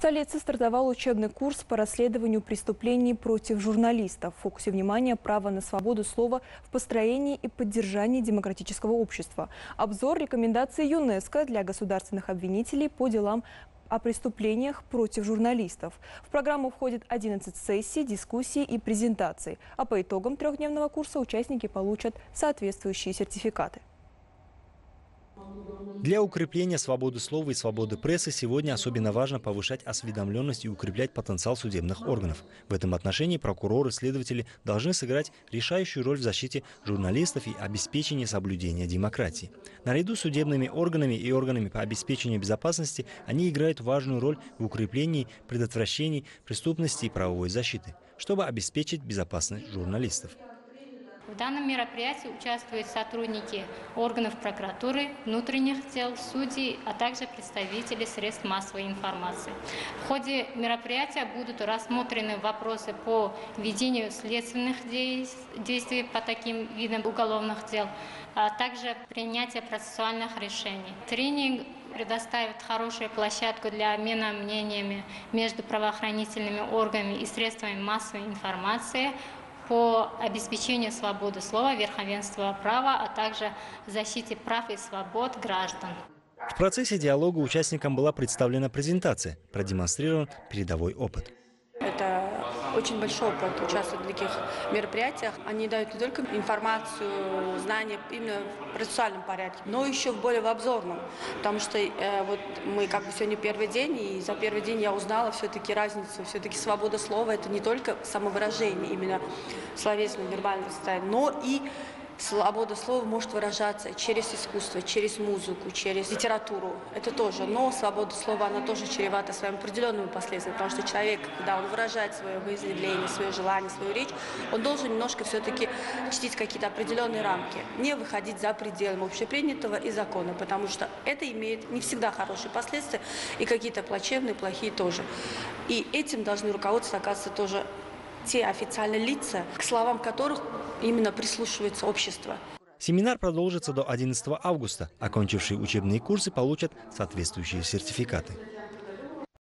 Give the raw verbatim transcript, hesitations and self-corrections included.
столице стартовал учебный курс по расследованию преступлений против журналистов. В фокусе внимания право на свободу слова в построении и поддержании демократического общества. Обзор рекомендаций ЮНЕСКО для государственных обвинителей по делам о преступлениях против журналистов. В программу входит одиннадцать сессий, дискуссий и презентаций. А по итогам трехдневного курса участники получат соответствующие сертификаты. Для укрепления свободы слова и свободы прессы сегодня особенно важно повышать осведомленность и укреплять потенциал судебных органов. В этом отношении прокуроры, следователи должны сыграть решающую роль в защите журналистов и обеспечении соблюдения демократии. Наряду с судебными органами и органами по обеспечению безопасности они играют важную роль в укреплении, предотвращении преступности и правовой защиты, чтобы обеспечить безопасность журналистов. В данном мероприятии участвуют сотрудники органов прокуратуры, внутренних дел, судей, а также представители средств массовой информации. В ходе мероприятия будут рассмотрены вопросы по ведению следственных действий по таким видам уголовных дел, а также принятие процессуальных решений. Тренинг предоставит хорошую площадку для обмена мнениями между правоохранительными органами и средствами массовой информации по обеспечению свободы слова, верховенства права, а также защите прав и свобод граждан. В процессе диалога участникам была представлена презентация, продемонстрирован передовой опыт. Это очень большой опыт участвовать в таких мероприятиях. Они дают не только информацию, знания именно в процессуальном порядке, но еще более в обзорном. Потому что э, вот мы как бы сегодня первый день, и за первый день я узнала все-таки разницу. Все-таки свобода слова – это не только самовыражение, именно словесное, вербальное состояние, но и свобода слова может выражаться через искусство, через музыку, через литературу. Это тоже. Но свобода слова, она тоже чревата своими определенными последствиями. Потому что человек, когда он выражает свое изъявление, свое желание, свою речь, он должен немножко все-таки чтить какие-то определенные рамки. Не выходить за пределы общепринятого и закона. Потому что это имеет не всегда хорошие последствия. И какие-то плачевные, плохие тоже. И этим должны руководствоваться, оказывается, тоже те официальные лица, к словам которых именно прислушивается общество. Семинар продолжится до одиннадцатого августа. Окончившие учебные курсы получат соответствующие сертификаты.